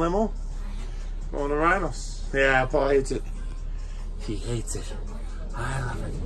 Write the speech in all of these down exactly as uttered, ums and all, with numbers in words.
limo. Going to Rhinos. Yeah, Paul hates it. He hates it. I love it.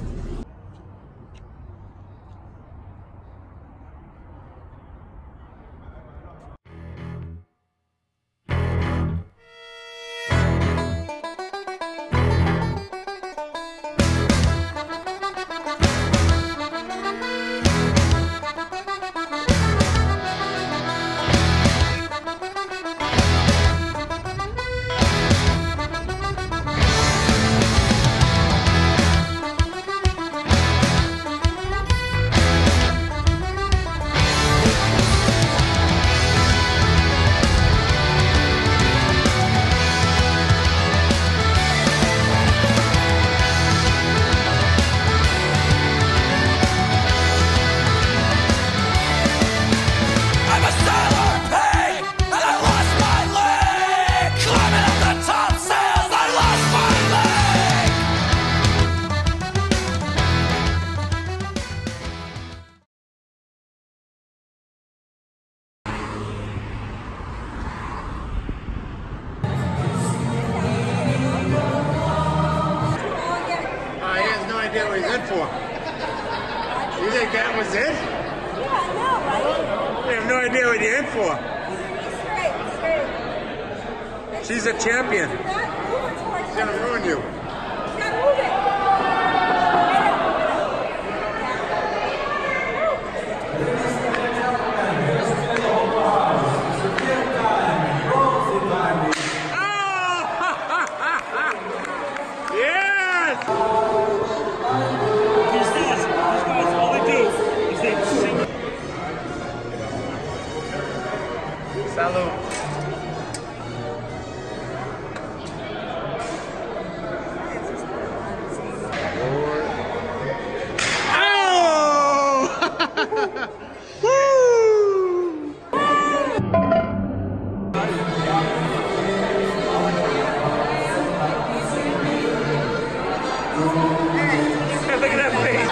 What he's in for. You think that was it? Yeah, I know, right? You have no idea what you're in for. Straight, straight. She's a champion. She's gonna ruin you. You gotta move it. Salud. Oh! Woo! Look at that face.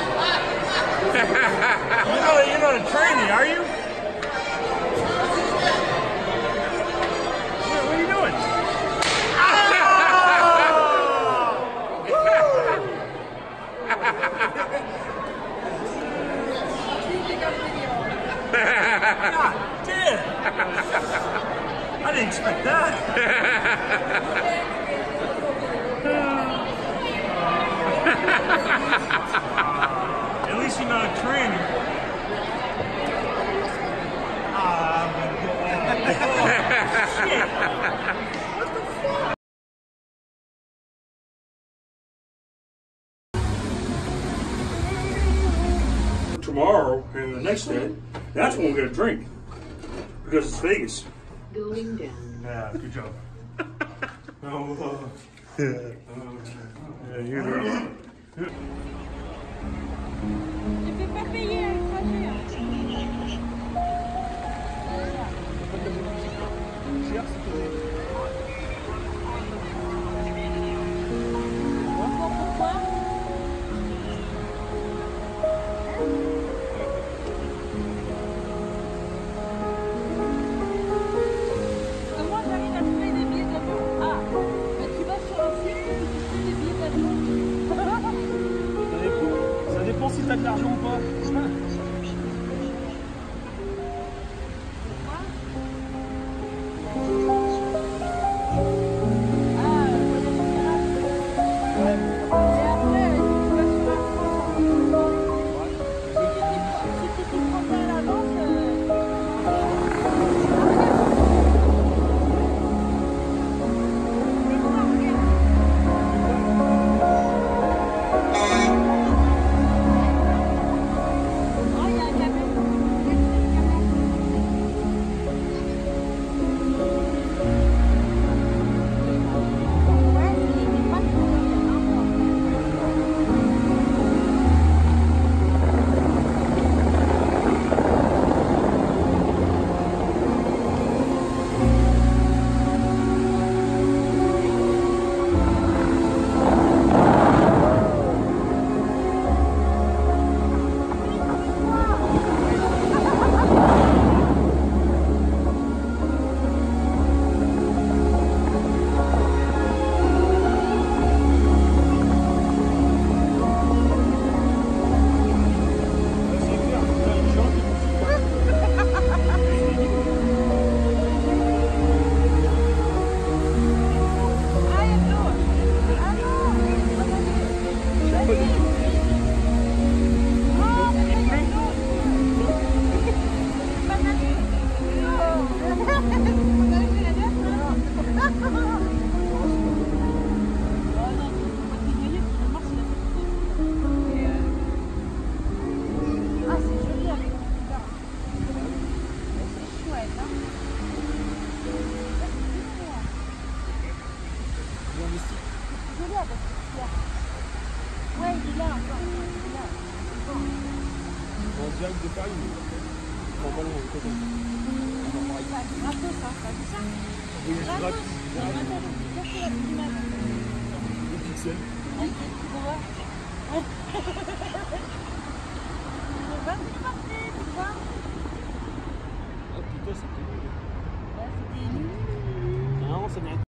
you know, you're not a trainee, are you? God damn! I didn't expect that. At least you're not a trainer. Ah, oh, shit! What the fuck? Tomorrow and the next day, that's when we're gonna drink. Because it's Vegas. Going down. Yeah, good job. oh, uh, Yeah. uh, Yeah, you're right. Ne fais pas payer un trajet. Pourquoi? Comment j'arrive à trouver des billets d'avion? Ah, mais tu vas sur le site et tu trouves des billets d'avion. ça dépend. Ça dépend si t'as de l'argent ou pas. direct de Paris. On va pas loin, côté. C'est gratos, ça. T'as vu ça? Oui, c'est Gratos. gratuit. Attends, cache la petite image. Le pixel. Oui, tu peux voir. Vas-y, parti, tu vois. Ah putain, c'était nul. Là, c'était nul. Non, c'est bien.